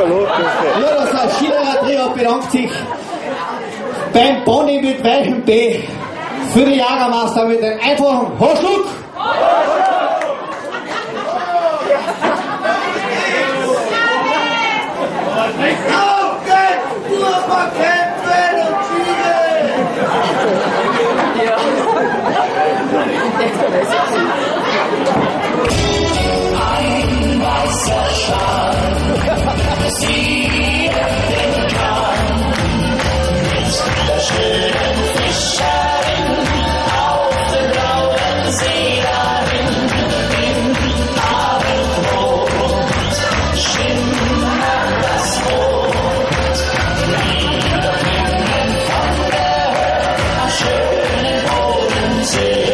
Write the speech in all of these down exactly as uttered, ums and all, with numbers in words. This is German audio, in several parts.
Hallo, grüß Ja, das Schillerer Trio bedankt sich beim Boni mit weichem B für die Jagermeister mit dem einfachen Haschluck. Auf geht's, Fuhrparketten und Schiene! Ein weißer Schal, sie den Kahn mit der schönen Fischerin auf dem blauen See dahin. Im Abendrot schimmert das Rot, wieder klingen von der Höhe am schönen Bodensee.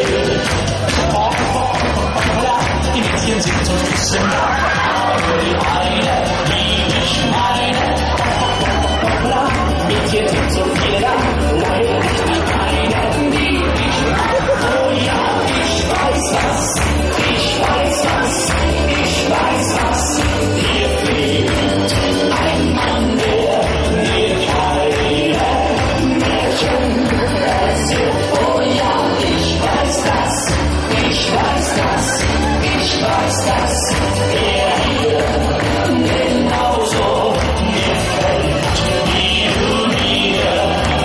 Die Mädchen sind so küssen, aber für die eine lieb ich meine. Mädchen sind so viele da, leider nicht die eine, die ich mag. Oh ja, ich weiß was, ich weiß was, ich weiß was. Hier fliegt ein Mann, der mir keine Mädchen erzählt. Oh ja, ich weiß das, ich weiß das, ich weiß das. Der hier genauso gefällt wie du mir.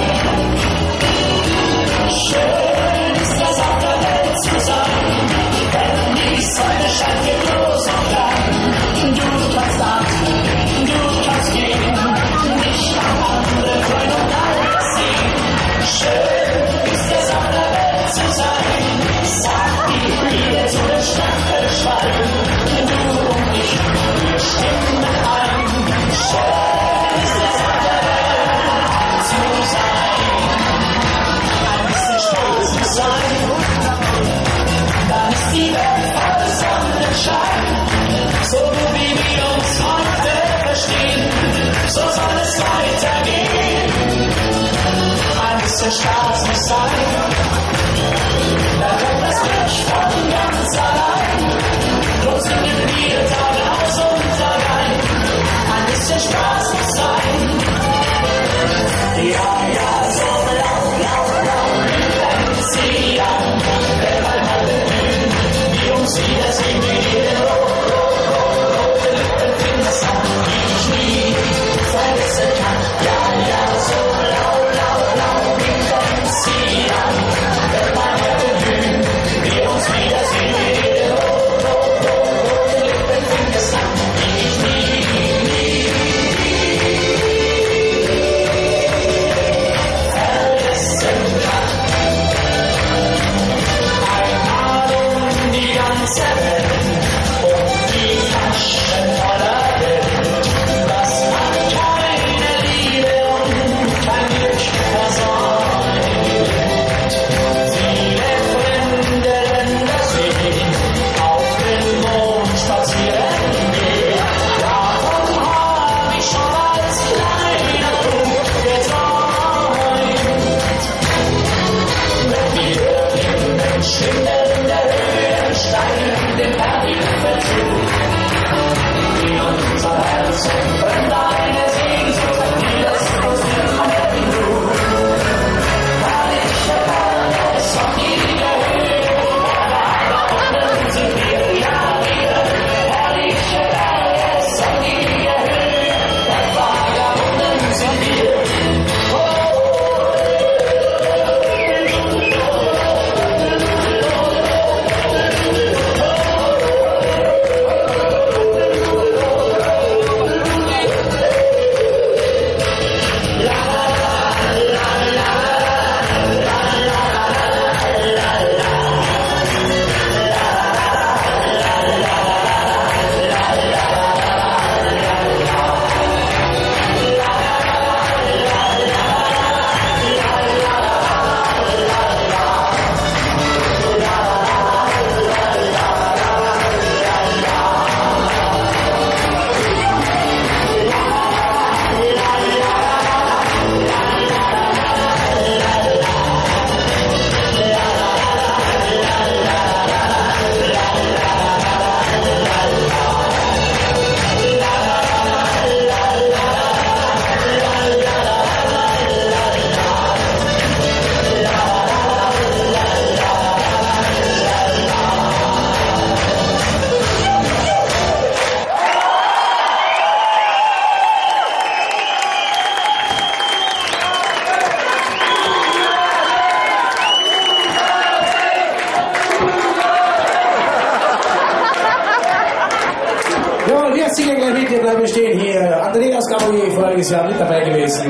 Schön ist es auf der Welt zu sein, wenn die Sonne scheint dir groß und klein. Du kannst atmen, du kannst gehen, nicht am andere freuen und alles sehen. Schön ist es auf der Welt zu sein, sagt die Fliege zu den Stachelschweinen. Du und ich, wir stimmen ein. Schön ist es auf der Welt zu sein, ein bisschen stolz zu sein. Dann ist die Welt voll Sonnenschein. So wie wir uns heute verstehen, so soll es weitergehen. Ein bisschen Spaß muss sein, dann kommt das Glück von ganz allein. Los singen wir Tage aus und rein. Ein bisschen Spaß muss sein. Ja, ja, so blau, blau, blau, bleibt sie an. Wer mal alle Bühnen, die uns wiedersehen, wie jeden Rot, Rot, Rot, rote Lippen finden das an, die ich nie vergessen kann. Ja, ja, so blau, blau, blau, bleibt sie an. Wer mal bitte bleiben stehen hier. Andreas Gabriel, voriges Jahr mit dabei gewesen.